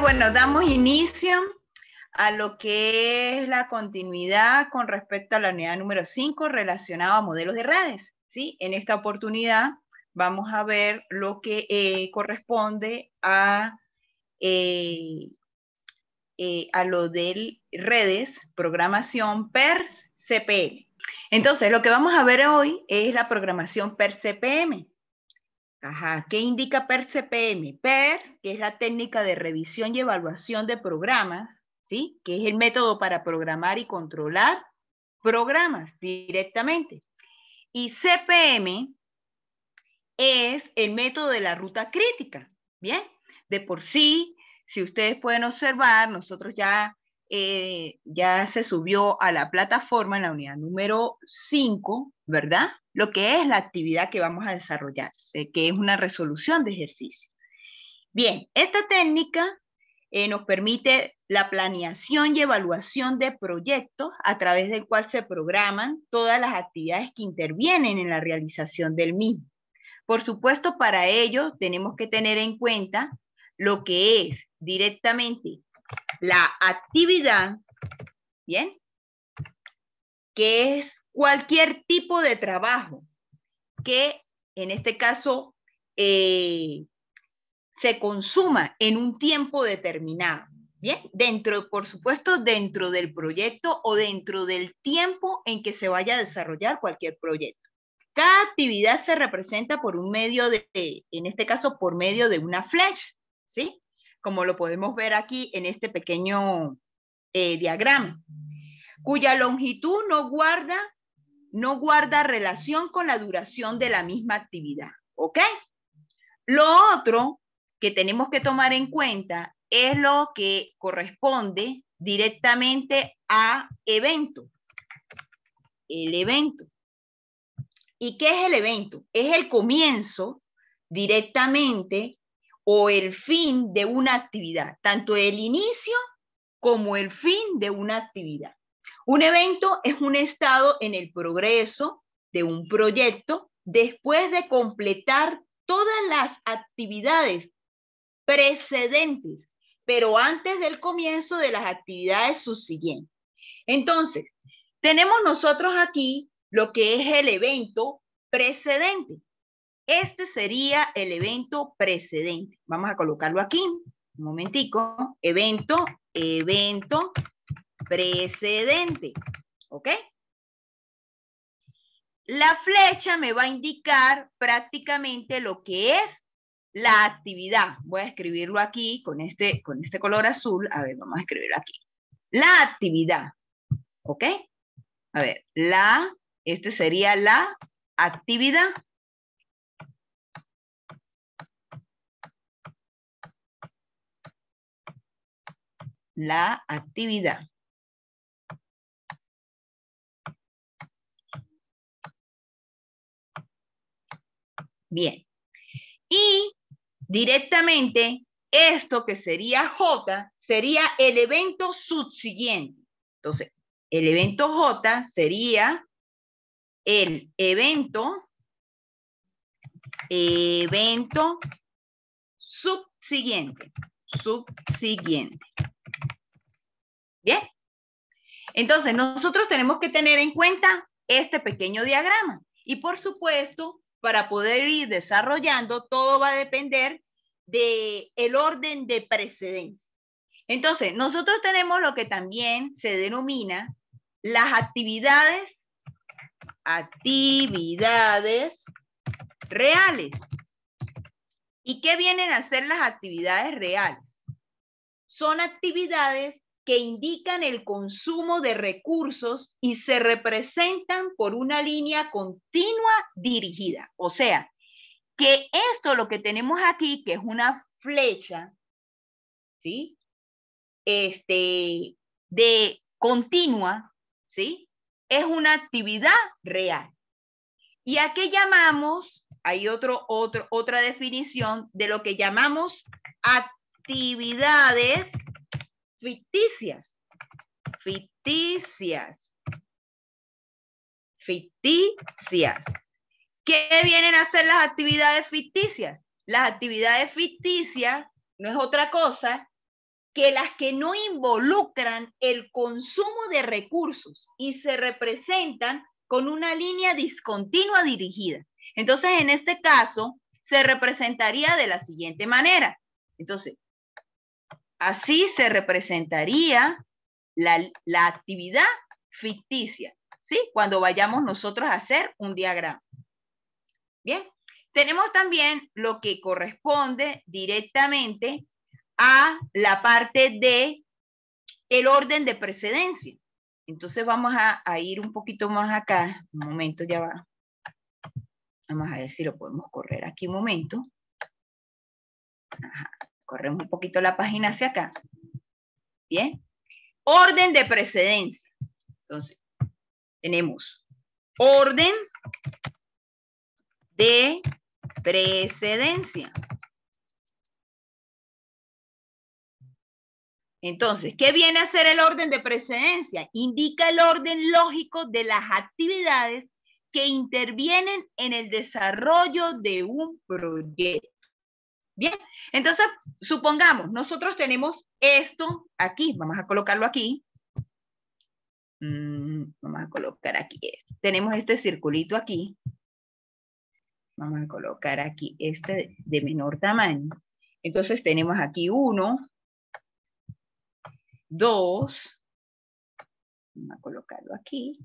bueno, damos inicio a lo que es la continuidad con respecto a la unidad número 5 relacionado a modelos de redes, ¿sí? En esta oportunidad vamos a ver lo que corresponde a lo de redes, programación per CPM. Entonces, lo que vamos a ver hoy es la programación per CPM. Ajá, ¿qué indica per CPM? Per, que es la técnica de revisión y evaluación de programas, ¿sí? Que es el método para programar y controlar programas directamente. Y CPM es el método de la ruta crítica, ¿bien? De por sí, si ustedes pueden observar, nosotros ya se subió a la plataforma en la unidad número 5, ¿verdad? Lo que es la actividad que vamos a desarrollar, que es una resolución de ejercicio. Bien, esta técnica nos permite la planeación y evaluación de proyectos a través del cual se programan todas las actividades que intervienen en la realización del mismo. Por supuesto, para ello tenemos que tener en cuenta lo que es directamente la actividad, ¿bien? Que es cualquier tipo de trabajo que en este caso se consuma en un tiempo determinado, ¿bien? Por supuesto, dentro del proyecto o dentro del tiempo en que se vaya a desarrollar cualquier proyecto. Cada actividad se representa por un medio en este caso, por medio de una flecha, ¿sí? Como lo podemos ver aquí en este pequeño diagrama, cuya longitud no guarda relación con la duración de la misma actividad, ¿ok? Lo otro que tenemos que tomar en cuenta es lo que corresponde directamente a evento. El evento. ¿Y qué es el evento? Es el comienzo directamente o el fin de una actividad, tanto el inicio como el fin de una actividad. Un evento es un estado en el progreso de un proyecto después de completar todas las actividades precedentes, pero antes del comienzo de las actividades subsiguientes. Entonces, tenemos nosotros aquí lo que es el evento precedente. Este sería el evento precedente. Vamos a colocarlo aquí, un momentico. Evento precedente. ¿Ok? La flecha me va a indicar prácticamente lo que es la actividad. Voy a escribirlo aquí con este color azul. A ver, vamos a escribirlo aquí. La actividad. ¿Ok? A ver, este sería la actividad. La actividad. Bien. Y directamente esto que sería J sería el evento subsiguiente. Entonces, el evento J sería el evento subsiguiente. Bien. Entonces, nosotros tenemos que tener en cuenta este pequeño diagrama. Y por supuesto, para poder ir desarrollando, todo va a depender del orden de precedencia. Entonces, nosotros tenemos lo que también se denomina las actividades reales. ¿Y qué vienen a ser las actividades reales? Son actividades que indican el consumo de recursos y se representan por una línea continua dirigida. O sea, que esto lo que tenemos aquí, que es una flecha, ¿sí? De continua, ¿sí? Es una actividad real. ¿Y a qué llamamos? Hay otra definición de lo que llamamos actividades ficticias. ¿Qué vienen a ser las actividades ficticias? Las actividades ficticias no es otra cosa que las que no involucran el consumo de recursos y se representan con una línea discontinua dirigida. Entonces, en este caso, se representaría de la siguiente manera. Entonces, así se representaría la actividad ficticia, ¿sí? Cuando vayamos nosotros a hacer un diagrama. Bien, tenemos también lo que corresponde directamente a la parte de el orden de precedencia. Entonces vamos a ir un poquito más acá. Un momento, ya va. Vamos a ver si lo podemos correr aquí un momento. Ajá. Corremos un poquito la página hacia acá. Bien. Orden de precedencia. Entonces, tenemos orden de precedencia. Entonces, ¿qué viene a ser el orden de precedencia? Indica el orden lógico de las actividades que intervienen en el desarrollo de un proyecto. Bien, entonces, supongamos, nosotros tenemos esto aquí, vamos a colocarlo aquí. Vamos a colocar aquí esto. Tenemos este circulito aquí. Vamos a colocar aquí este de menor tamaño. Entonces tenemos aquí 1, 2, vamos a colocarlo aquí.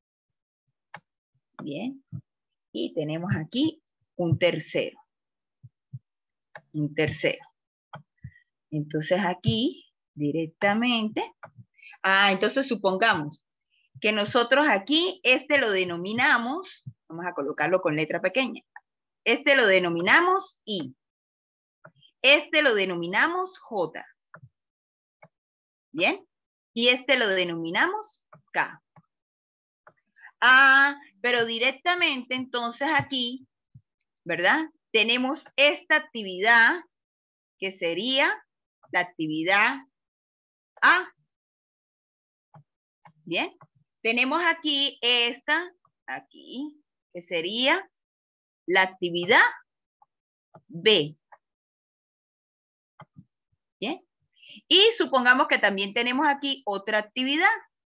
Bien. Y tenemos aquí un tercero. Un tercero. Entonces aquí directamente. Entonces supongamos que nosotros aquí este lo denominamos, vamos a colocarlo con letra pequeña. Este lo denominamos I. Este lo denominamos J. ¿Bien? Y este lo denominamos K. Pero directamente entonces aquí, ¿verdad? Tenemos esta actividad que sería la actividad A. ¿Bien? Tenemos aquí esta, aquí, que sería la actividad B. ¿Bien? Y supongamos que también tenemos aquí otra actividad,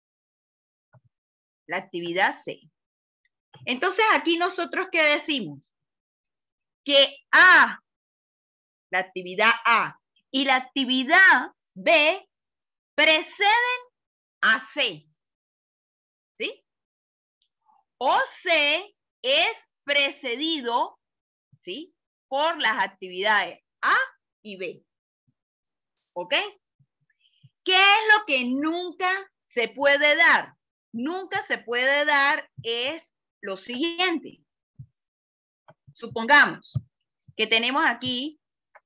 la actividad C. Entonces aquí nosotros ¿qué decimos? Que A, la actividad A y la actividad B preceden a C. ¿Sí? O C es precedido, ¿sí? Por las actividades A y B. ¿Ok? ¿Qué es lo que nunca se puede dar? Nunca se puede dar es lo siguiente. Supongamos que tenemos aquí,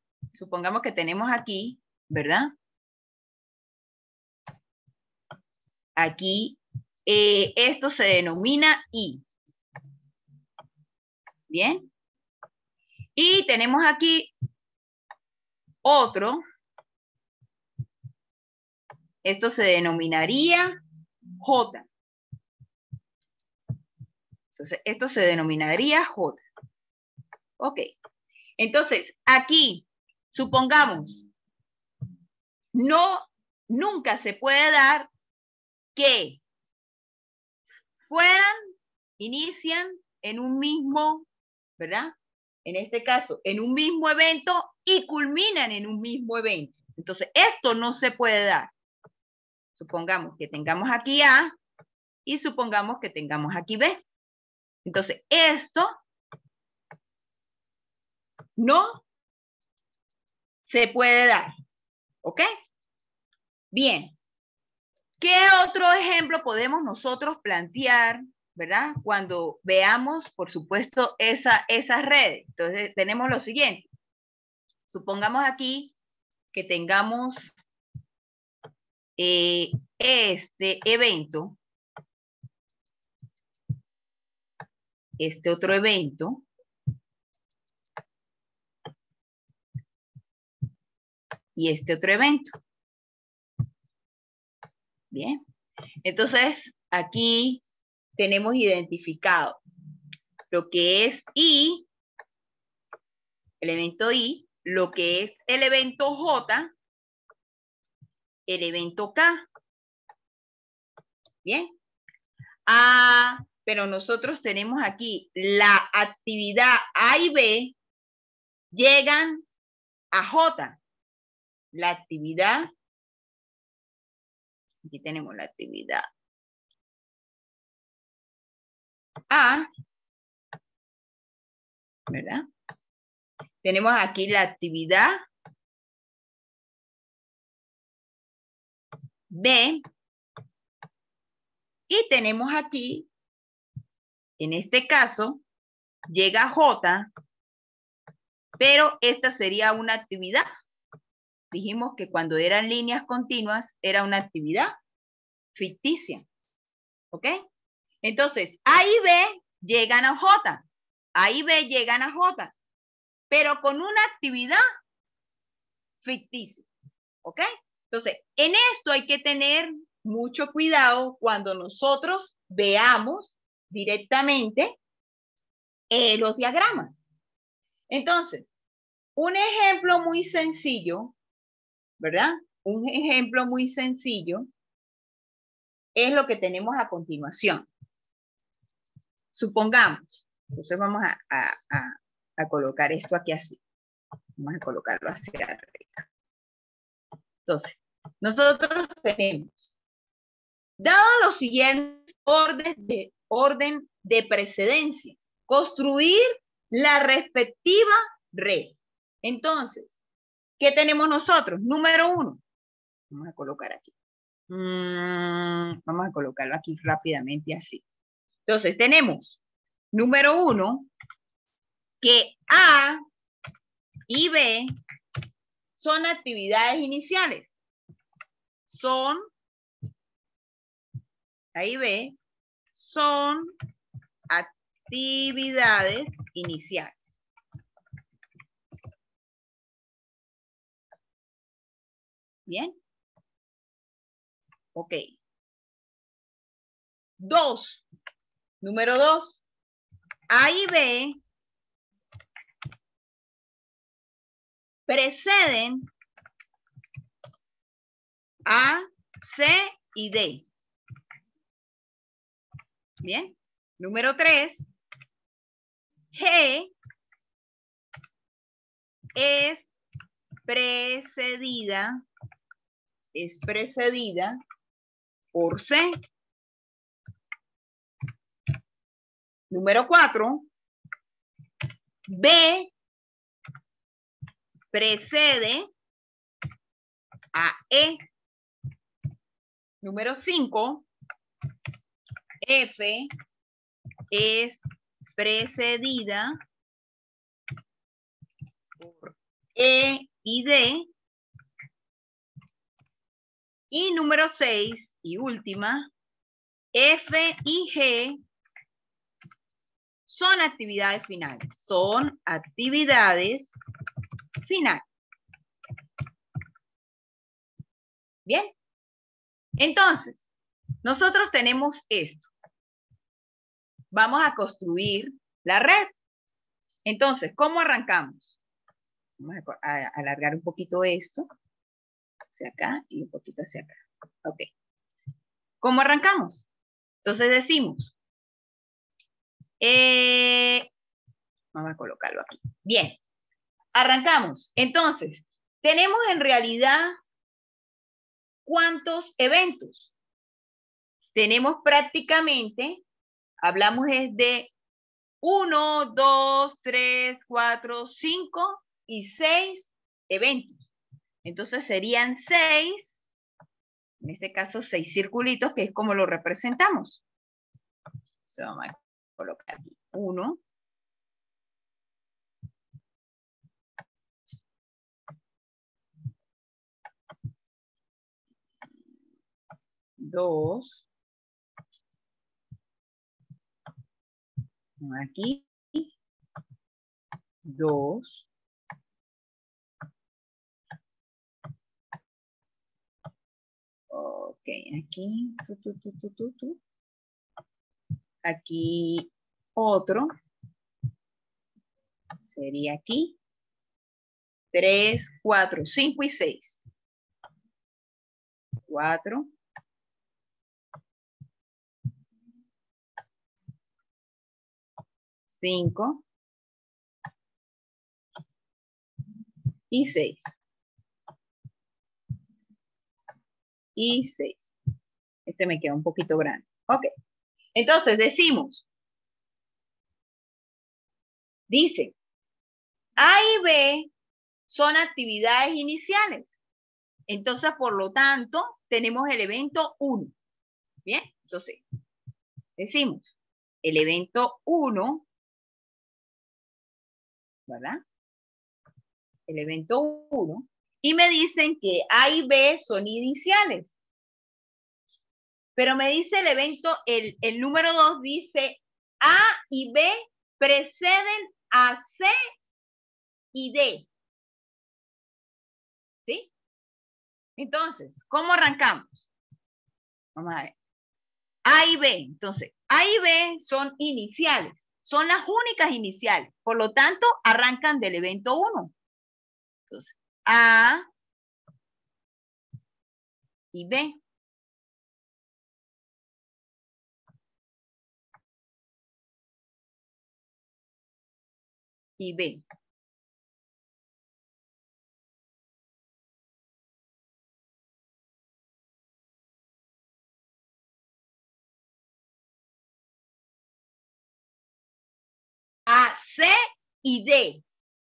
¿verdad? Aquí, esto se denomina I. ¿Bien? Y tenemos aquí otro. Esto se denominaría J. Entonces, esto se denominaría J. Ok. Entonces, aquí, supongamos, nunca se puede dar que inician en un mismo, ¿verdad? En este caso, en un mismo evento y culminan en un mismo evento. Entonces, esto no se puede dar. Supongamos que tengamos aquí A y supongamos que tengamos aquí B. Entonces, esto no se puede dar. ¿Ok? Bien. ¿Qué otro ejemplo podemos nosotros plantear, verdad? Cuando veamos, por supuesto, esas redes. Entonces, tenemos lo siguiente. Supongamos aquí que tengamos este evento, este otro evento, y este otro evento. Bien. Entonces, aquí tenemos identificado lo que es I, el evento I, lo que es el evento J el evento K. Bien. Ah, pero nosotros tenemos aquí la actividad A y B llegan a J. La actividad, aquí tenemos la actividad A, ¿verdad? Tenemos aquí la actividad B y tenemos aquí, en este caso, llega J, pero esta sería una actividad. Dijimos que cuando eran líneas continuas era una actividad ficticia. ¿Ok? Entonces, A y B llegan a J. A y B llegan a J, pero con una actividad ficticia. ¿Ok? Entonces, en esto hay que tener mucho cuidado cuando nosotros veamos directamente los diagramas. Entonces, un ejemplo muy sencillo, ¿verdad? Un ejemplo muy sencillo es lo que tenemos a continuación. Supongamos, entonces vamos a colocar esto aquí así. Vamos a colocarlo hacia arriba. Entonces, nosotros tenemos, dado los siguientes orden de precedencia, construir la respectiva red. Entonces, ¿qué tenemos nosotros? Número 1. Vamos a colocar aquí. Vamos a colocarlo aquí rápidamente así. Entonces, tenemos número 1, que A y B son actividades iniciales. Son, A y B, son actividades iniciales. ¿Bien? Ok. 2. Número 2. A y B preceden A, C y D. Bien. Número 3. G es precedida por C. Número 4. B precede a E. Número 5. F es precedida por E y D. Y número 6 y última, F y G son actividades finales. Son actividades finales. Bien. Entonces, nosotros tenemos esto. Vamos a construir la red. Entonces, ¿cómo arrancamos? Vamos a alargar un poquito esto hacia acá y un poquito hacia acá. Ok. ¿Cómo arrancamos? Entonces decimos, vamos a colocarlo aquí. Bien, arrancamos. Entonces, tenemos en realidad ¿cuántos eventos? Tenemos prácticamente, hablamos es de 1, 2, 3, 4, 5 y 6 eventos. Entonces serían 6, en este caso 6 circulitos, que es como lo representamos. Entonces vamos a colocar aquí 1, 2, aquí, 2, ok, aquí, aquí otro, sería aquí, 3, 4, 5 y 6. 4, 5 y 6. Y 6. Este me queda un poquito grande. Ok. Entonces decimos, dice, A y B son actividades iniciales. Entonces, por lo tanto, tenemos el evento 1. Bien, entonces, decimos, el evento 1, ¿verdad? El evento 1. Y me dicen que A y B son iniciales. Pero me dice el evento, el número 2 dice, A y B preceden a C y D. ¿Sí? Entonces, ¿cómo arrancamos? Vamos a ver. A y B. Entonces, A y B son iniciales. Son las únicas iniciales. Por lo tanto, arrancan del evento 1. Entonces, A y B. Y B. A, C y D.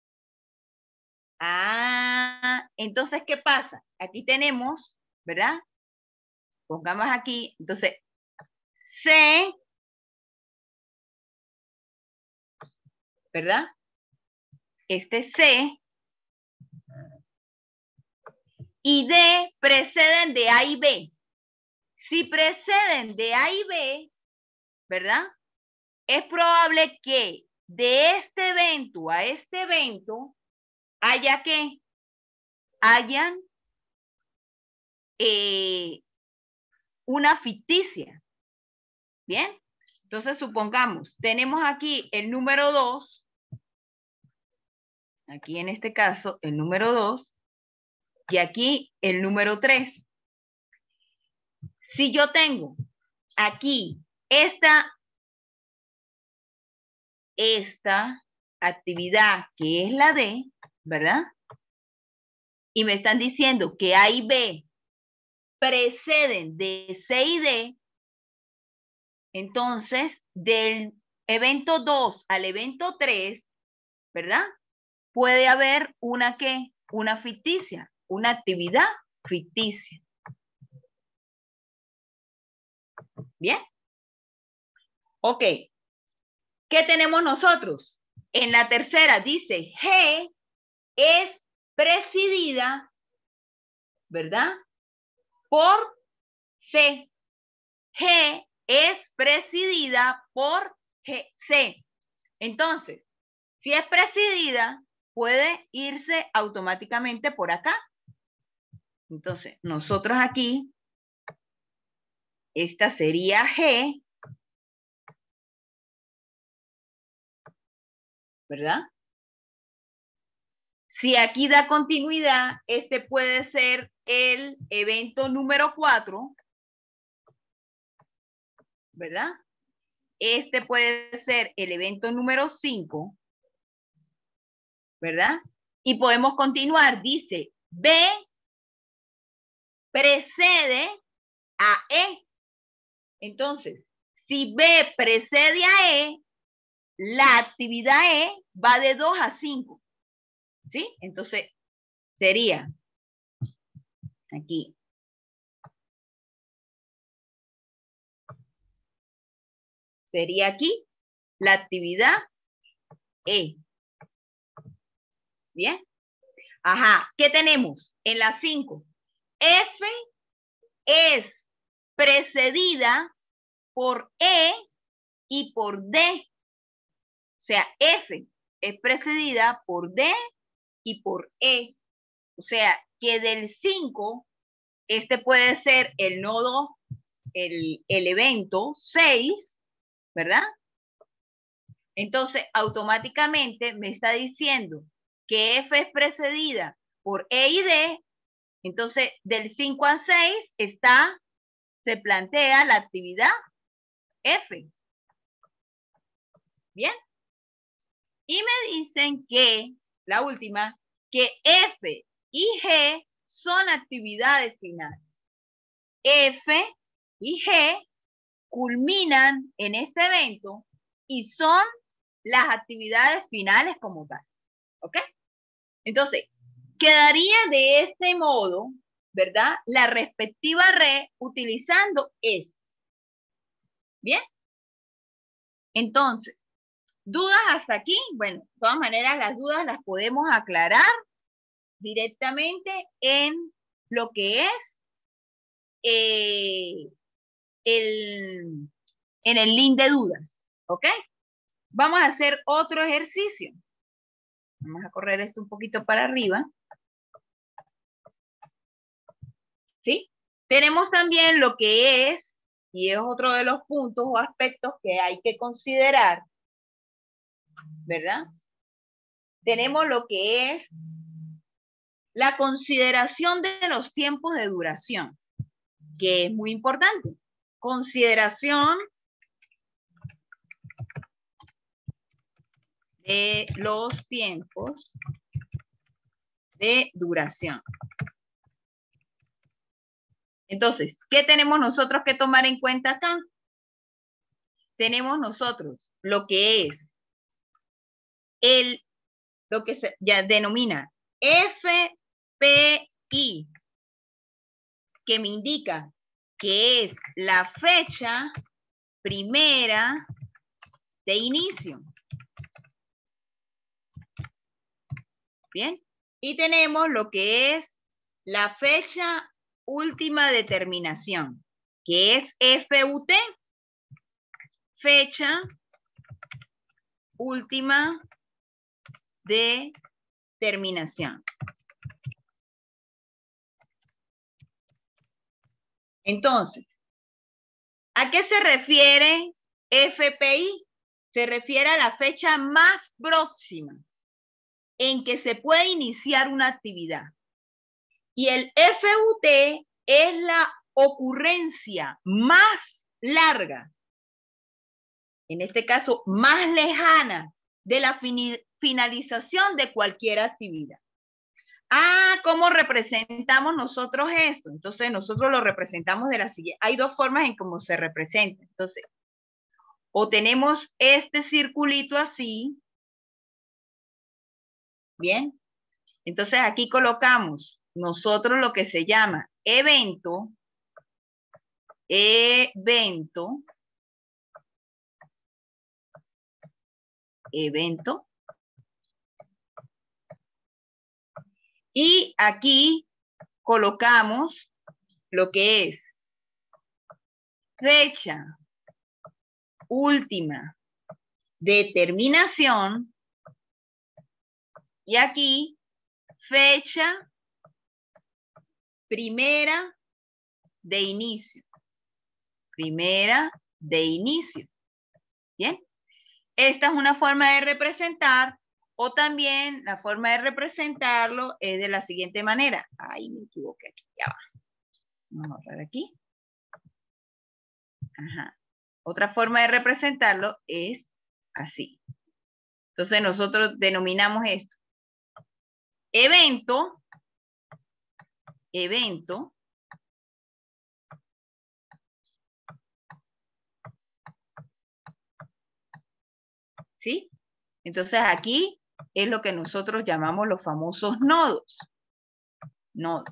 Ah, entonces, ¿qué pasa? Aquí tenemos, ¿verdad? Pongamos aquí, entonces, C, ¿verdad? Este C y D preceden de A y B. Si preceden de A y B, ¿verdad? Es probable que de este evento a este evento haya que hayan una ficticia. Bien, entonces supongamos, tenemos aquí el número 2, aquí en este caso el número 2, y aquí el número 3. Si yo tengo aquí esta actividad que es la D, ¿verdad? Y me están diciendo que A y B preceden de C y D, entonces del evento 2 al evento 3, ¿verdad? Puede haber una ¿qué? Una ficticia, una actividad ficticia. ¿Bien? Ok. ¿Qué tenemos nosotros? En la tercera dice G es presidida, ¿verdad? Por C. G es presidida por C. Entonces, si es presidida, puede irse automáticamente por acá. Entonces, nosotros aquí, esta sería G, ¿verdad? Si aquí da continuidad, este puede ser el evento número 4, ¿verdad? Este puede ser el evento número 5, ¿verdad? Y podemos continuar. Dice, B precede a E. Entonces, si B precede a E, la actividad E va de 2 a 5. ¿Sí? Entonces, sería aquí. Sería aquí la actividad E. ¿Bien? Ajá, ¿qué tenemos? En la 5. F es precedida por E y por D. O sea, F es precedida por D y por E. O sea, que del 5, este puede ser el nodo, el evento 6, ¿verdad? Entonces, automáticamente me está diciendo que F es precedida por E y D Entonces, del 5 a 6 se plantea la actividad F. Bien. Y me dicen que, la última, que F y G son actividades finales. F y G culminan en este evento y son las actividades finales como tal. ¿Ok? Entonces, quedaría de este modo, ¿verdad? La respectiva red utilizando esto. ¿Bien? Entonces, ¿dudas hasta aquí? Bueno, de todas maneras, las dudas las podemos aclarar directamente en lo que es en el link de dudas. ¿Ok? Vamos a hacer otro ejercicio. Vamos a correr esto un poquito para arriba. ¿Sí? Tenemos también lo que es, y es otro de los puntos o aspectos que hay que considerar, ¿verdad? Tenemos lo que es la consideración de los tiempos de duración, que es muy importante. Consideración de los tiempos de duración. Entonces, ¿qué tenemos nosotros que tomar en cuenta acá? Tenemos nosotros lo que es lo que se ya denomina FPI, que me indica que es la fecha primera de inicio. Bien. Y tenemos lo que es la fecha última de terminación, que es FUT, fecha última de terminación. Entonces, ¿a qué se refiere FPI? Se refiere a la fecha más próxima en que se puede iniciar una actividad. Y el FUT es la ocurrencia más larga, en este caso más lejana, de la finalización de cualquier actividad. ¿Cómo representamos nosotros esto? Entonces nosotros lo representamos de la siguiente. Hay dos formas en cómo se representa. Entonces, o tenemos este circulito así. Bien. Entonces aquí colocamos nosotros lo que se llama evento, y aquí colocamos lo que es fecha última de terminación y aquí fecha primera de inicio. Primera de inicio. Bien. Esta es una forma de representar, o también la forma de representarlo es de la siguiente manera. Ay, me equivoqué aquí, ya va. Vamos a borrar aquí. Ajá. Otra forma de representarlo es así. Entonces nosotros denominamos esto evento, ¿sí? Entonces aquí es lo que nosotros llamamos los famosos nodos. Nodos.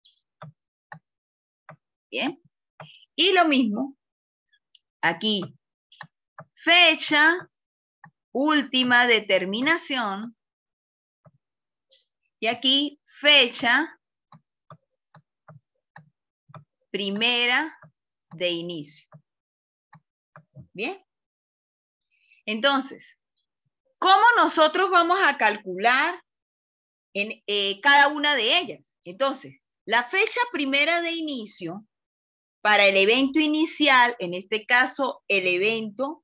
Bien. Y lo mismo, aquí, fecha última de terminación y aquí fecha primera de inicio. Bien. Entonces, ¿cómo nosotros vamos a calcular en cada una de ellas? Entonces, la fecha primera de inicio para el evento inicial, en este caso el evento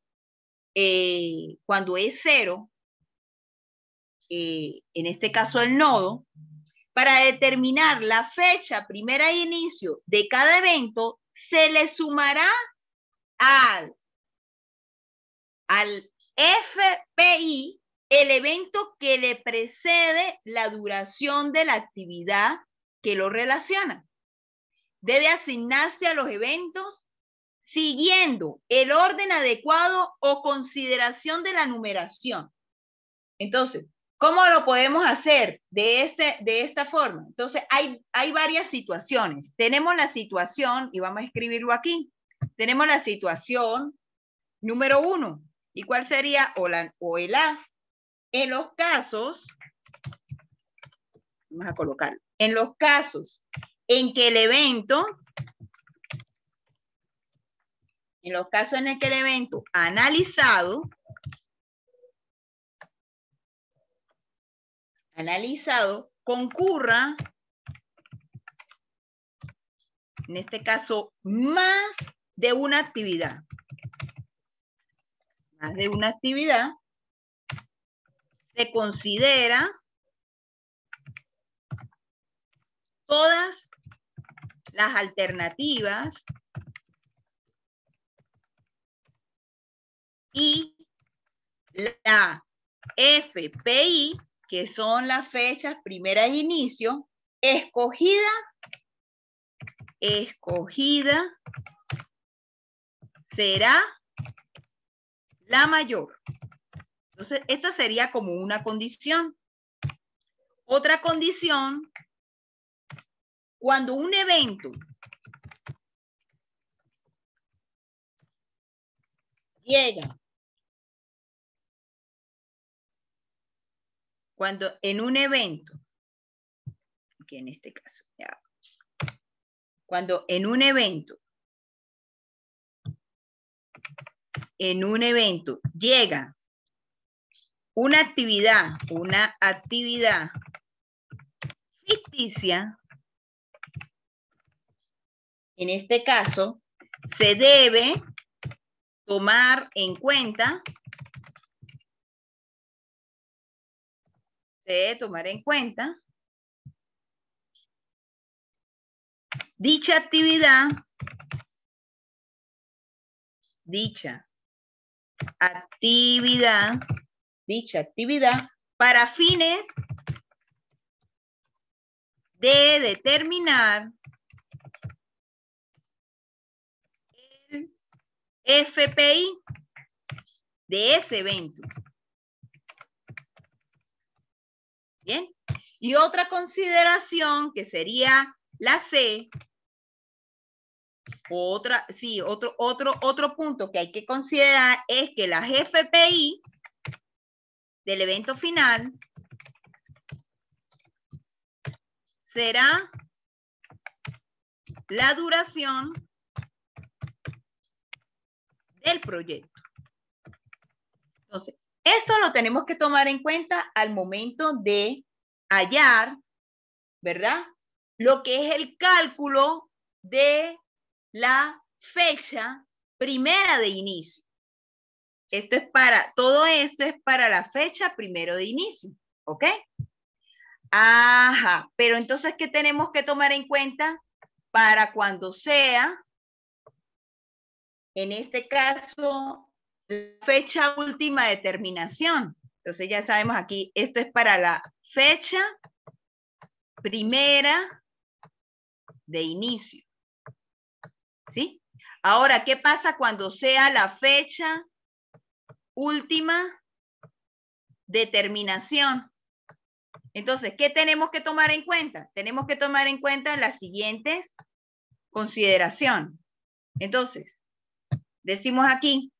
cuando es 0, en este caso el nodo, Para determinar la fecha primera de inicio de cada evento, se le sumará al FPI el evento que le precede la duración de la actividad que lo relaciona. Debe asignarse a los eventos siguiendo el orden adecuado o consideración de la numeración. Entonces, ¿cómo lo podemos hacer de esta forma? Entonces, hay varias situaciones. Tenemos la situación, y vamos a escribirlo aquí. Tenemos la situación número 1. ¿Y cuál sería? O el A. En los casos, vamos a colocarlo, en los casos en que el evento, analizado concurra, en este caso, más de una actividad. Más de una actividad, se considera todas las alternativas y la FPI, que son las fechas primeras de inicio, escogida será la mayor. Entonces, esta sería como una condición. Otra condición, cuando un evento llega, cuando en un evento, que en este caso, ya, cuando en un evento llega una actividad ficticia, en este caso, se debe tomar en cuenta dicha actividad para fines de determinar el FPI de ese evento. Bien. Y otra consideración que sería la C, otro punto que hay que considerar es que las FPI del evento final será la duración del proyecto. Entonces, esto lo tenemos que tomar en cuenta al momento de hallar, ¿verdad? Lo que es el cálculo de la fecha primera de inicio. Todo esto es para la fecha primero de inicio, ¿ok? Ajá, pero entonces, ¿qué tenemos que tomar en cuenta para cuando sea, en este caso, la fecha última de terminación? Entonces ya sabemos aquí, esto es para la fecha primera de inicio. ¿Sí? Ahora, ¿qué pasa cuando sea la fecha última de terminación? Entonces, ¿qué tenemos que tomar en cuenta? Tenemos que tomar en cuenta las siguientes consideraciones. Entonces, decimos aquí,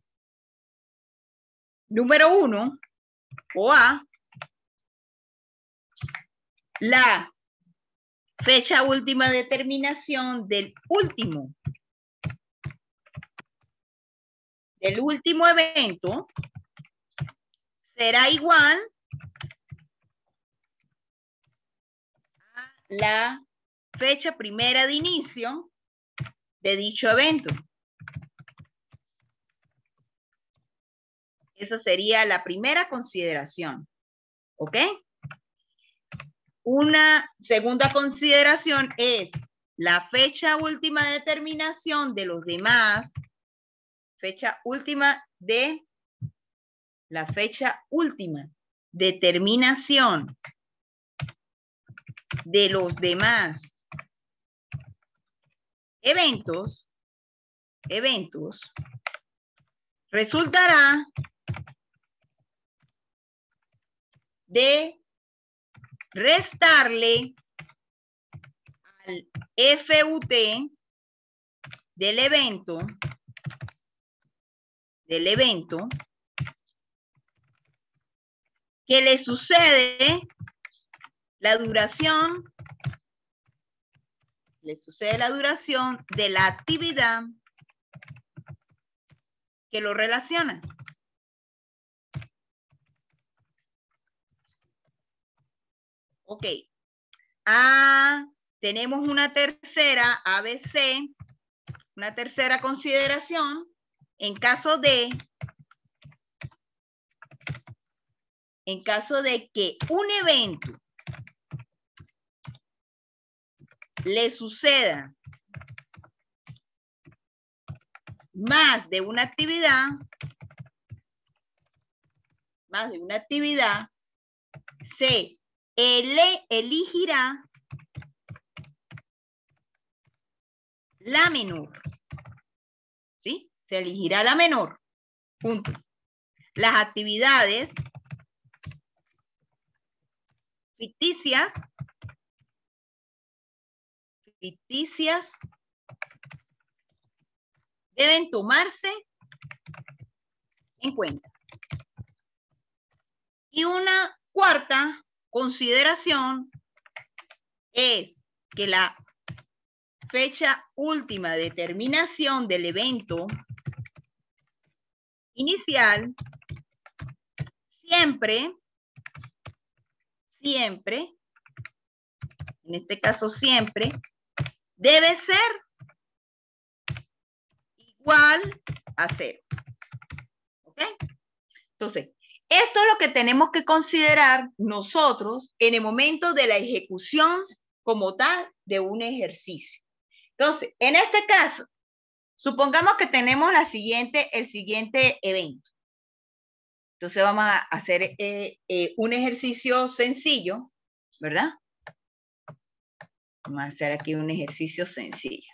número 1, o A, la fecha última de terminación del último evento será igual a la fecha primera de inicio de dicho evento. Esa sería la primera consideración. ¿Ok? Una segunda consideración es la fecha última de terminación de los demás, fecha última de terminación de los demás eventos resultará de restarle al FUT del evento que le sucede la duración de la actividad que lo relaciona. Ok. Tenemos una tercera ABC, una tercera consideración en caso de que un evento le suceda más de una actividad, se elegirá la menor. ¿Sí? Se elegirá la menor. Punto. Las actividades ficticias deben tomarse en cuenta. Y una cuarta consideración es que la fecha última de terminación del evento inicial siempre, en este caso siempre, debe ser igual a 0. ¿Ok? Entonces, esto es lo que tenemos que considerar nosotros en el momento de la ejecución como tal de un ejercicio. Entonces, en este caso, supongamos que tenemos el siguiente evento. Entonces vamos a hacer un ejercicio sencillo, ¿verdad? Vamos a hacer aquí un ejercicio sencillo.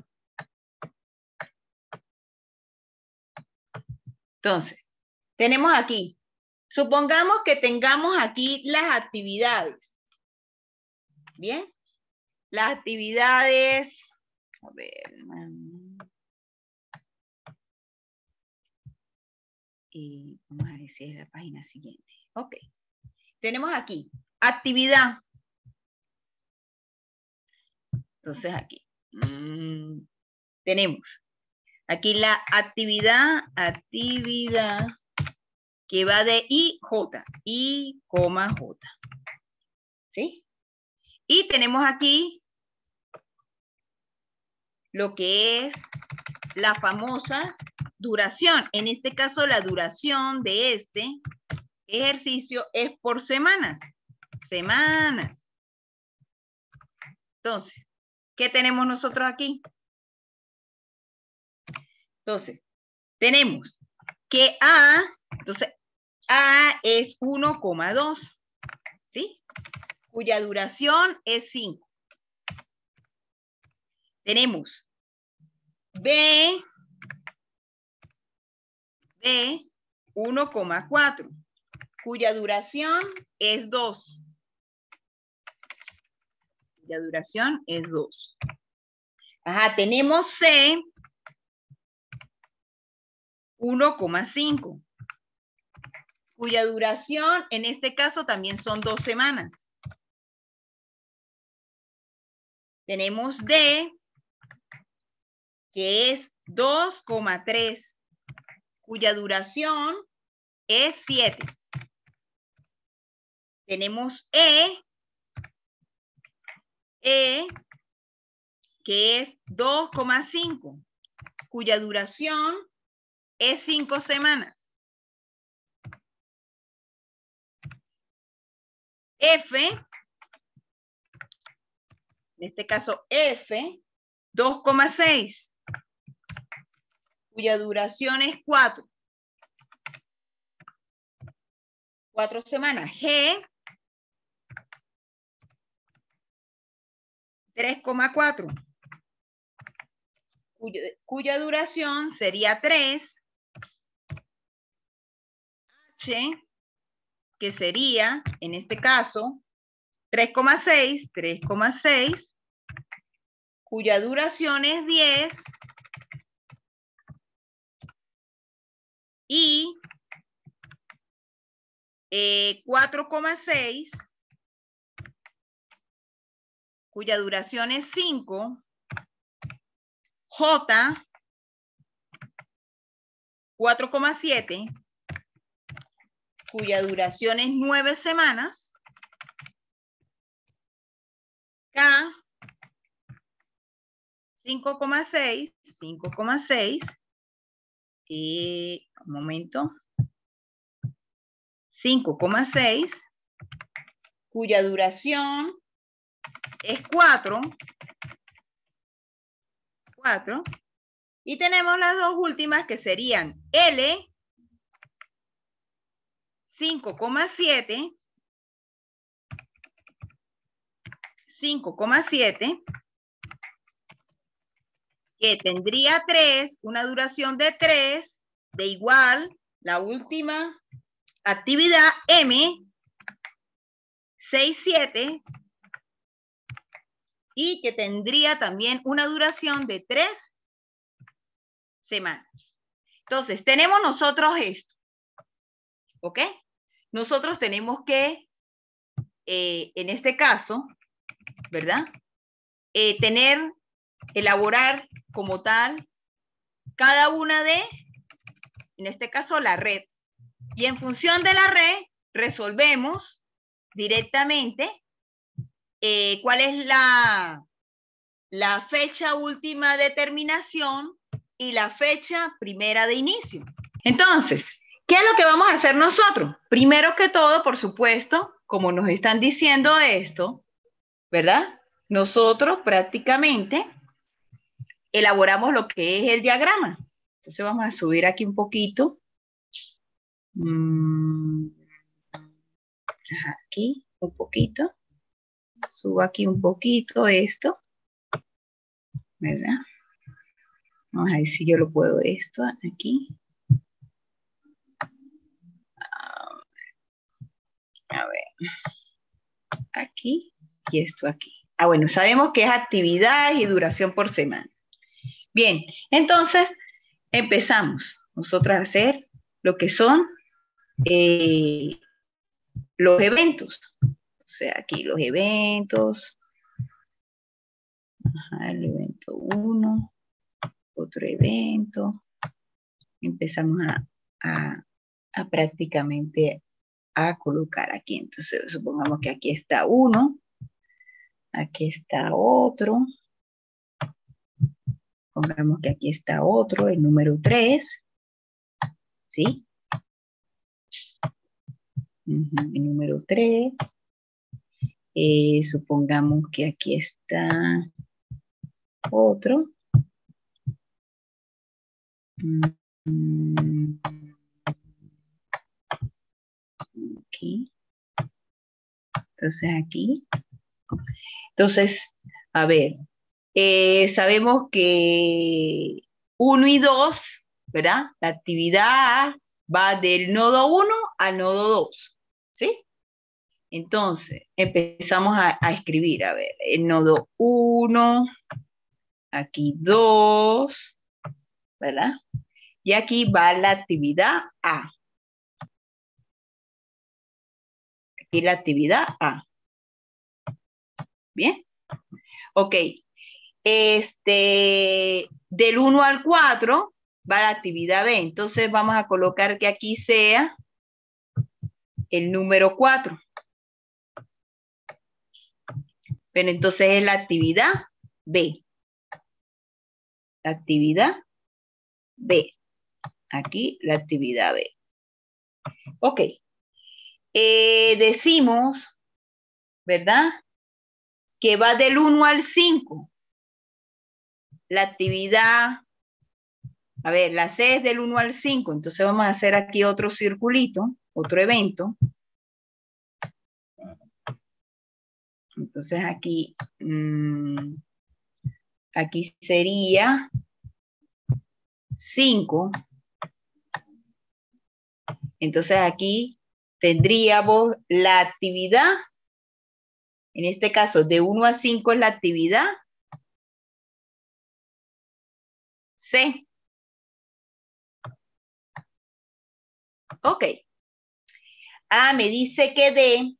Entonces, tenemos aquí, supongamos que tengamos aquí las actividades. ¿Bien? Las actividades, a ver, y vamos a ver si es la página siguiente. Ok. Tenemos aquí, actividad. Entonces aquí, tenemos aquí la actividad que va de I,J, I,J. ¿Sí? Y tenemos aquí lo que es la famosa duración. En este caso, la duración de este ejercicio es por semanas. Entonces, ¿qué tenemos nosotros aquí? Entonces, tenemos que entonces, A es 1,2, ¿sí? Cuya duración es 5. Tenemos B 1,4, cuya duración es 2. Cuya duración es 2. Ajá, tenemos C 1,5, cuya duración en este caso también son 2 semanas. Tenemos D, que es 2,3, cuya duración es 7. Tenemos E, que es 2,5, cuya duración es 5 semanas. F, en este caso F, 2,6, cuya duración es 4. 4 semanas. G, 3,4, cuya duración sería 3. H, que sería, en este caso, 3,6, 3,6, cuya duración es 10. Y 4,6, cuya duración es 5. J, 4,7, cuya duración es 9 semanas. K, 5,6, 5,6, un momento, 5,6, cuya duración es 4, 4, y tenemos las dos últimas que serían L, 5,7, 5,7, que tendría 3, una duración de 3, de igual, la última actividad M, 6,7, y que tendría también una duración de 3 semanas. Entonces, tenemos nosotros esto, ¿ok? Nosotros tenemos que, en este caso, ¿verdad? Elaborar como tal cada una de, en este caso, la red. Y en función de la red, resolvemos directamente cuál es la fecha última de terminación y la fecha primera de inicio. Entonces, ¿qué es lo que vamos a hacer nosotros? Primero que todo, por supuesto, como nos están diciendo esto, ¿verdad? Nosotros prácticamente elaboramos lo que es el diagrama. Entonces vamos a subir aquí un poquito. Aquí un poquito. Subo aquí un poquito esto, ¿verdad? Vamos a ver si yo lo puedo esto aquí. A ver. Aquí y esto aquí. Bueno, sabemos que es actividad y duración por semana. Bien, entonces empezamos nosotros a hacer lo que son los eventos. O sea, aquí los eventos. Ajá, el evento 1, otro evento. Empezamos a prácticamente a colocar aquí. Entonces, supongamos que aquí está uno, aquí está otro. Pongamos que aquí está otro, el número 3. ¿Sí? El número 3. Supongamos que aquí está otro. Aquí. Entonces aquí. Entonces, a ver, sabemos que 1 y 2, ¿verdad? La actividad va del nodo 1 al nodo 2, ¿sí? Entonces, empezamos a escribir, a ver, el nodo 1, aquí 2, ¿verdad? Y aquí va la actividad A. Aquí la actividad A. ¿Bien? Ok. Del 1 al 4 va la actividad B. Entonces vamos a colocar que aquí sea el número 4. Pero entonces es la actividad B. La actividad B. Aquí la actividad B. Ok. Decimos, ¿verdad? que va del 1 al 5. La actividad, a ver, la C es del 1 al 5, entonces vamos a hacer aquí otro circulito, otro evento. Entonces aquí, aquí sería 5. Entonces aquí tendríamos la actividad, en este caso de 1 a 5 es la actividad C. Ok. Ah, me dice que D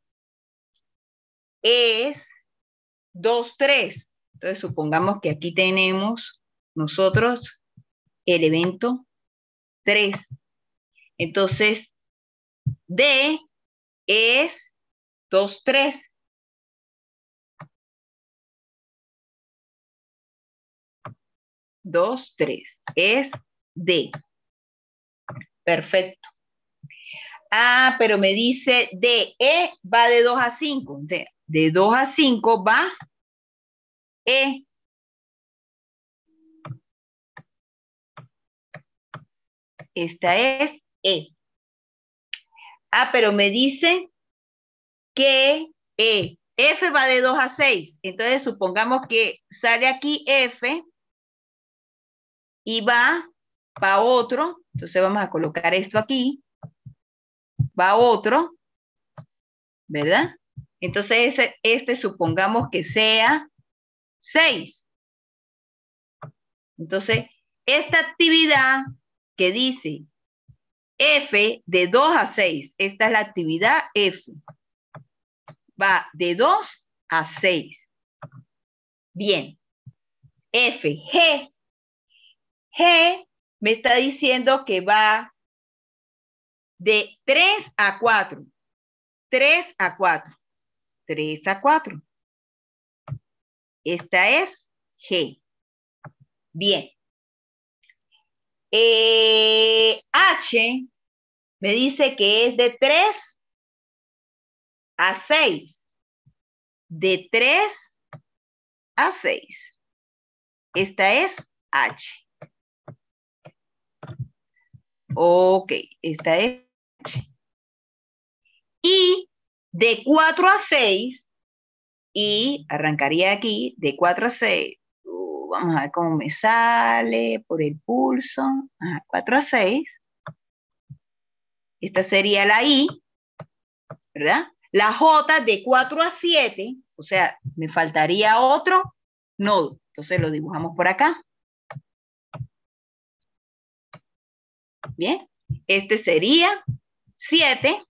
es 2, 3. Entonces supongamos que aquí tenemos nosotros el evento 3. Entonces D es 2, 3. Dos, 3. Es D. Perfecto. Ah, pero me dice de E va de 2 a 5. De 2 a 5 va E. Esta es E. Ah, pero me dice que F va de 2 a 6. Entonces supongamos que sale aquí F y va para otro. Entonces vamos a colocar esto aquí. Va otro, ¿verdad? Entonces este supongamos que sea 6. Entonces, esta actividad que dice F de 2 a 6, esta es la actividad F. Va de 2 a 6. Bien. F, G. G me está diciendo que va de 3 a 4. 3 a 4. 3 a 4. Esta es G. Bien. H me dice que es de 3 a 6. De 3 a 6. Esta es H. Ok, esta es H. Y de 4 a 6, y arrancaría aquí, de 4 a 6, vamos a ver cómo me sale por el pulso. 4 a 6. Esta sería la I, ¿verdad? La J de 4 a 7, o sea, me faltaría otro nodo. Entonces lo dibujamos por acá. Bien, este sería 7.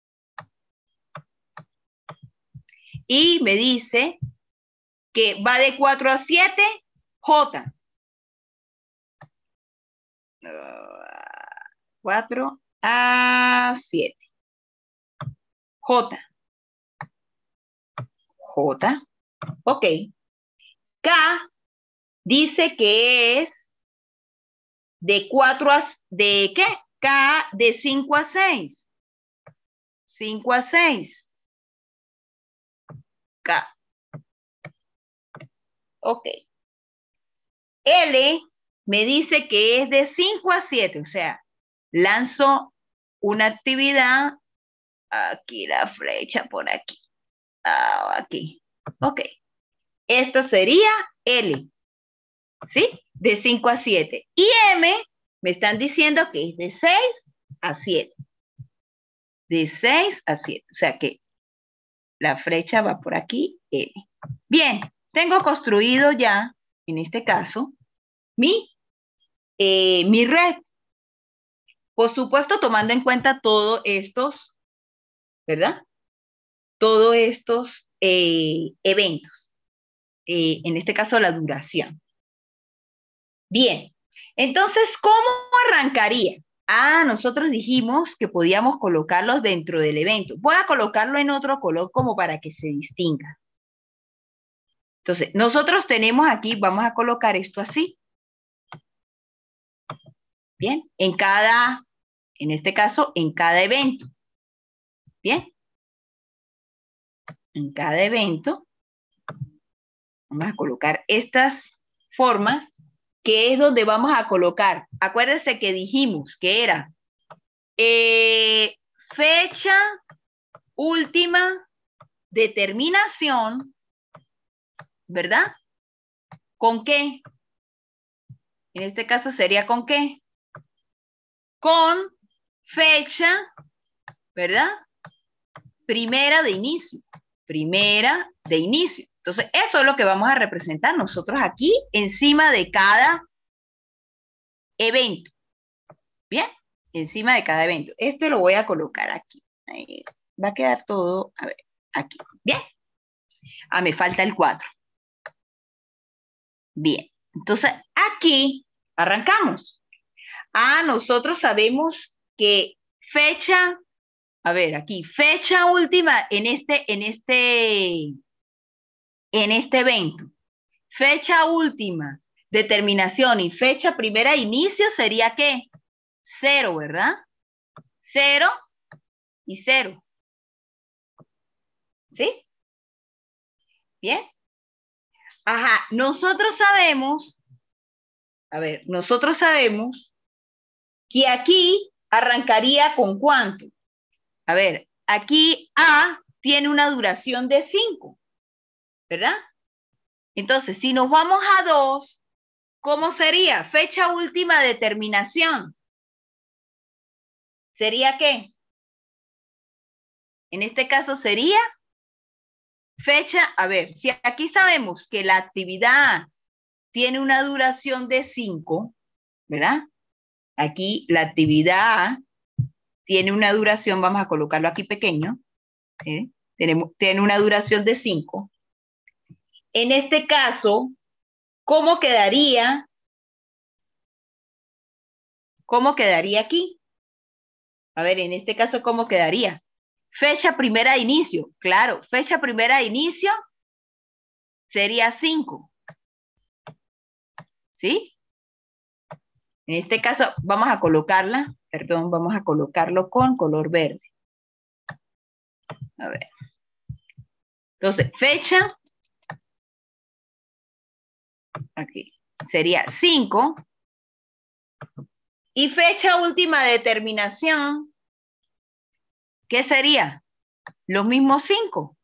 Y me dice que va de 4 a 7, J. 4 a 7. J. J. Ok. K dice que es de 4 a... ¿De qué? K de 5 a 6. 5 a 6. K. Ok. L me dice que es de 5 a 7. O sea, lanzo una actividad. Aquí la flecha por aquí. Aquí. Ok. Esto sería L. ¿Sí? De 5 a 7. Y M me están diciendo que es de 6 a 7. De 6 a 7. O sea que la flecha va por aquí, M. Bien, tengo construido ya, en este caso, mi red. Por supuesto, tomando en cuenta todos estos, ¿verdad? Todos estos eventos. En este caso, la duración. Bien, entonces, ¿cómo arrancaría? Nosotros dijimos que podíamos colocarlos dentro del evento. Voy a colocarlo en otro color como para que se distinga. Entonces, nosotros tenemos aquí, vamos a colocar esto así. Bien, en este caso, en cada evento. Bien. En cada evento. Vamos a colocar estas formas, que es donde vamos a colocar. Acuérdense que dijimos que era fecha última de terminación, ¿verdad? ¿Con qué? En este caso sería ¿con qué? Con fecha, ¿verdad? Primera de inicio. Primera de inicio. Entonces, eso es lo que vamos a representar nosotros aquí encima de cada evento. ¿Bien? Encima de cada evento. Este lo voy a colocar aquí. Ahí. Va a quedar todo, a ver, aquí. ¿Bien? Ah, me falta el 4. Bien. Entonces, aquí arrancamos. Ah, nosotros sabemos que fecha, a ver, aquí, fecha última en este evento. Fecha última de terminación y fecha primera de inicio sería ¿qué? 0, ¿verdad? 0 y 0. ¿Sí? ¿Bien? Ajá, nosotros sabemos, a ver, nosotros sabemos que aquí arrancaría con ¿cuánto? A ver, aquí A tiene una duración de 5, ¿verdad? Entonces, si nos vamos a 2, ¿cómo sería? Fecha última de terminación. ¿Sería qué? En este caso sería fecha, a ver, si aquí sabemos que la actividad tiene una duración de 5, ¿verdad? Aquí la actividad tiene una duración, vamos a colocarlo aquí pequeño, tiene una duración de 5. En este caso, ¿cómo quedaría? ¿Cómo quedaría aquí? A ver, en este caso, ¿cómo quedaría? Fecha primera de inicio. Claro, fecha primera de inicio sería 5. ¿Sí? En este caso, vamos a colocarla, perdón, vamos a colocarlo con color verde. A ver. Entonces, fecha, aquí, sería 5. Y fecha última de terminación, ¿qué sería? Los mismos 5.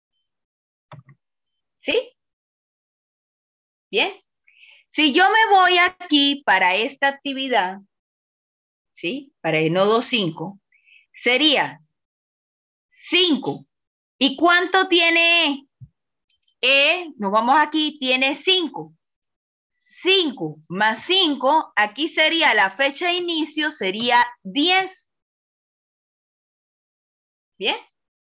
¿Sí? Bien. Si yo me voy aquí para esta actividad, ¿sí? Para el nodo 5, sería 5. ¿Y cuánto tiene E? Nos vamos aquí, tiene 5. 5 más 5, aquí sería la fecha de inicio, sería 10. ¿Bien?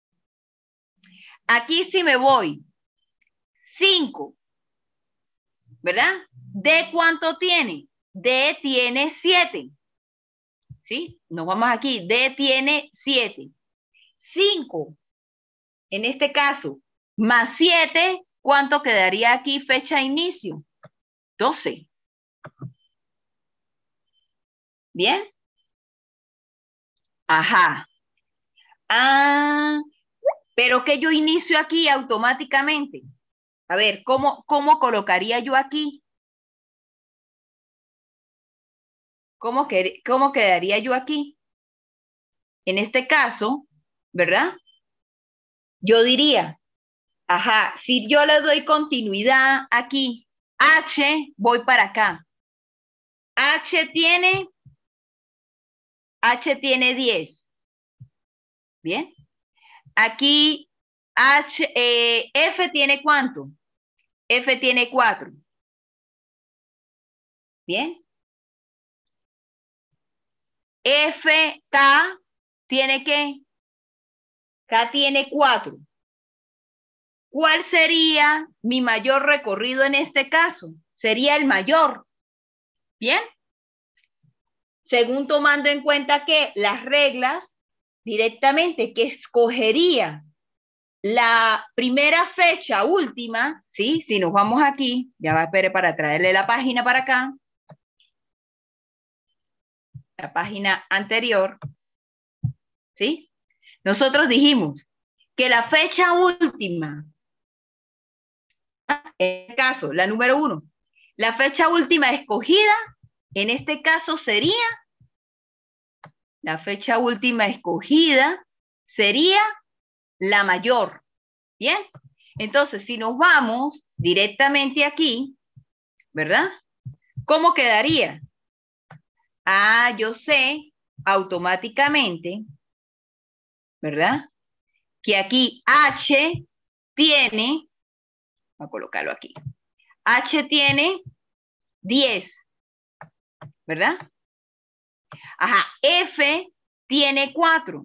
Aquí si me voy, 5, ¿verdad? ¿D cuánto tiene? D tiene 7. ¿Sí? Nos vamos aquí, D tiene 7. 5, en este caso, más 7, ¿cuánto quedaría aquí fecha de inicio? 12. ¿Bien? Ajá. Ah, pero que yo inicio aquí automáticamente. A ver, ¿cómo colocaría yo aquí? ¿Cómo quedaría yo aquí? En este caso, ¿verdad? Yo diría, ajá, si yo le doy continuidad aquí, H, voy para acá. H tiene 10. ¿Bien? Aquí F tiene ¿cuánto? F tiene 4. ¿Bien? F, K, ¿tiene qué? K tiene 4. ¿Cuál sería mi mayor recorrido en este caso? Sería el mayor. ¿Bien? Según tomando en cuenta que las reglas directamente que escogería la primera fecha última, ¿sí? Si nos vamos aquí, ya va a esperar para traerle la página para acá, la página anterior, ¿sí? Nosotros dijimos que la fecha última en este caso, la número 1, la fecha última escogida, en este caso sería, la fecha última escogida sería la mayor. Bien, entonces si nos vamos directamente aquí, ¿verdad? ¿Cómo quedaría? Ah, yo sé automáticamente, ¿verdad? Que aquí H tiene, voy a colocarlo aquí, H tiene 10, ¿verdad? Ajá, F tiene 4.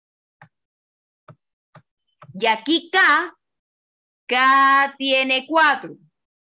Y aquí K tiene 4,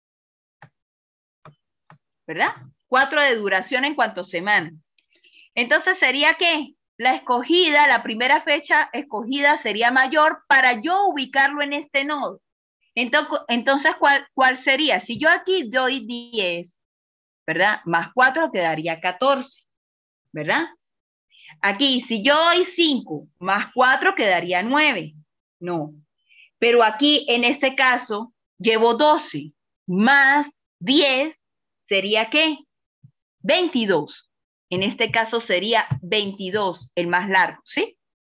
¿verdad? 4 de duración en cuanto semana. Entonces sería que la escogida, la primera fecha escogida sería mayor para yo ubicarlo en este nodo. Entonces ¿cuál sería? Si yo aquí doy 10, ¿verdad? Más 4 quedaría 14, ¿verdad? Aquí, si yo doy 5 más 4 quedaría 9. No. Pero aquí, en este caso, llevo 12 más 10, ¿sería qué? 22. En este caso sería 22, el más largo, ¿sí?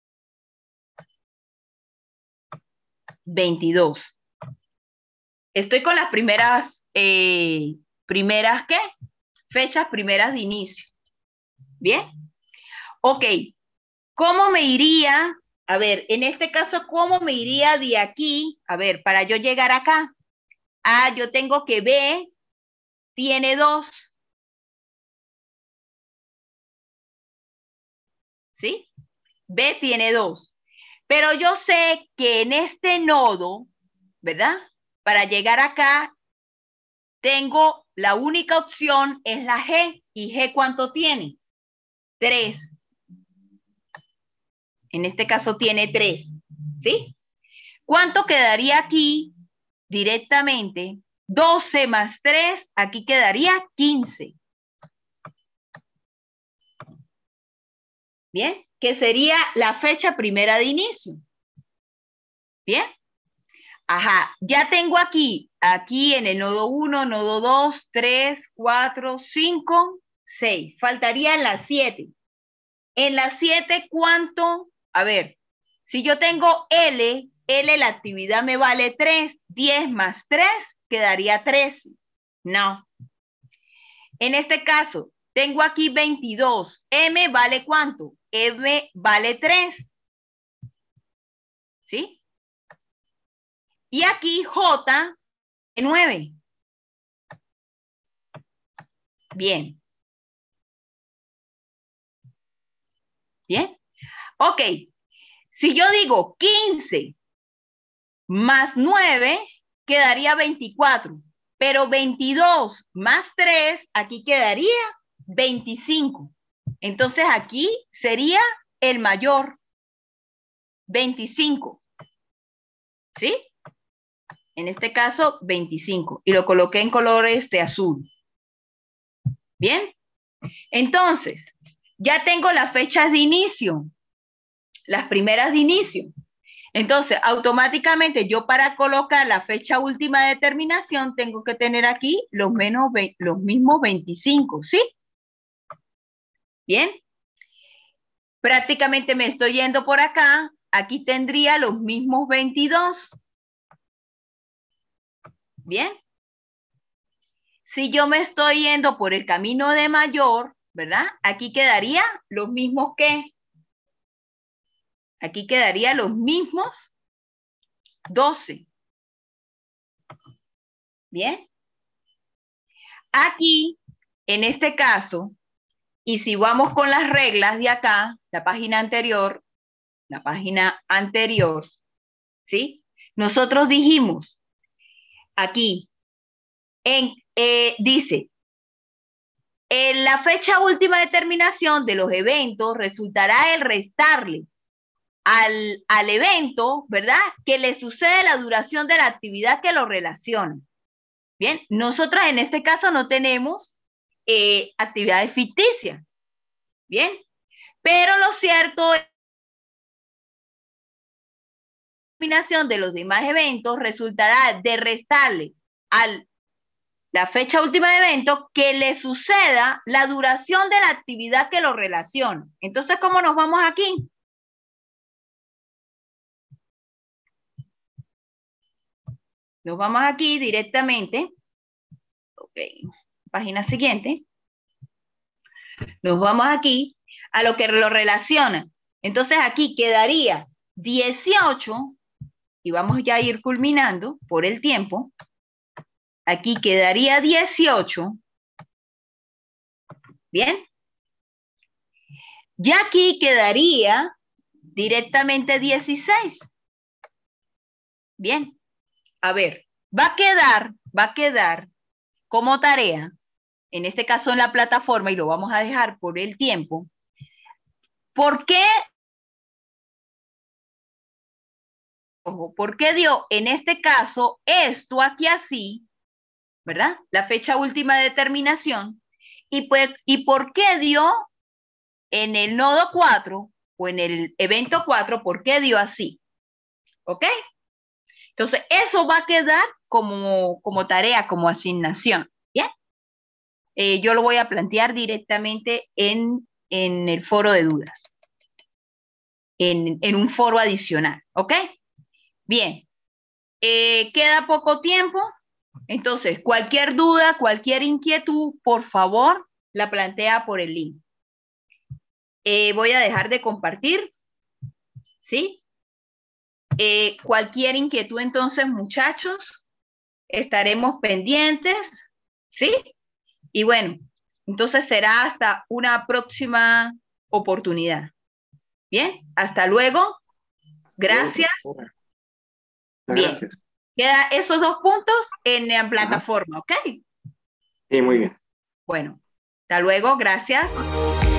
22. Estoy con las primeras, ¿qué? Fechas primeras de inicio. ¿Bien? Ok. ¿Cómo me iría? A ver, en este caso, ¿cómo me iría de aquí? A ver, para yo llegar acá. Ah, yo tengo que B tiene 2. ¿Sí? B tiene 2. Pero yo sé que en este nodo, ¿verdad? Para llegar acá, tengo la única opción es la G. ¿Y G cuánto tiene? 3. En este caso tiene 3. ¿Sí? ¿Cuánto quedaría aquí directamente? 12 más 3, aquí quedaría 15. ¿Bien? Que sería la fecha primera de inicio. ¿Bien? Ajá, ya tengo aquí en el nodo 1, nodo 2, 3, 4, 5, 6. Faltarían las 7. En las 7, ¿cuánto? A ver, si yo tengo L la actividad me vale 3. 10 más 3 quedaría 13. No. En este caso, tengo aquí 22. M vale ¿cuánto? M vale 3. ¿Sí? Y aquí J, 9. Bien. Bien. Ok. Si yo digo 15 más 9, quedaría 24. Pero 22 más 3, aquí quedaría 25. Entonces aquí sería el mayor. 25. ¿Sí? En este caso, 25. Y lo coloqué en colores de azul. ¿Bien? Entonces, ya tengo las fechas de inicio. Las primeras de inicio. Entonces, automáticamente yo para colocar la fecha última de terminación tengo que tener aquí los mismos 25, ¿sí? Bien. Prácticamente me estoy yendo por acá. Aquí tendría los mismos 22. Bien. Si yo me estoy yendo por el camino de mayor, ¿verdad? Aquí quedaría los mismos ¿qué? Aquí quedaría los mismos 12. Bien. Aquí, en este caso, y si vamos con las reglas de acá, la página anterior, ¿sí? Nosotros dijimos aquí, dice, en la fecha última de terminación de los eventos resultará el restarle al evento, ¿verdad? Que le sucede la duración de la actividad que lo relaciona. Bien, nosotras en este caso no tenemos actividades ficticias. Bien, pero lo cierto es que la combinación de los demás eventos resultará de restarle la fecha última de evento que le suceda la duración de la actividad que lo relaciona. Entonces, ¿cómo nos vamos aquí? Nos vamos aquí directamente. Ok, página siguiente. Nos vamos aquí a lo que lo relaciona. Entonces aquí quedaría 18, y vamos ya a ir culminando por el tiempo. Aquí quedaría 18. Bien. Ya aquí quedaría directamente 16. Bien. A ver, va a quedar como tarea, en este caso en la plataforma, y lo vamos a dejar por el tiempo. ¿Por qué? Ojo, ¿por qué dio en este caso esto aquí así, ¿verdad? La fecha última de terminación. ¿Y por qué dio en el nodo 4 o en el evento 4, por qué dio así? ¿Ok? Entonces, eso va a quedar como tarea, como asignación. ¿Bien? Yo lo voy a plantear directamente en el foro de dudas, en un foro adicional. ¿Ok? Bien. Queda poco tiempo. Entonces, cualquier duda, cualquier inquietud, por favor, la plantea por el link. Voy a dejar de compartir, ¿sí? Cualquier inquietud, entonces, muchachos, estaremos pendientes, ¿sí? Y bueno, entonces será hasta una próxima oportunidad. Bien, hasta luego. Gracias. Bien. Gracias. Queda esos 2 puntos en la Ajá. plataforma, ¿ok? Sí, muy bien. Bueno, hasta luego. Gracias.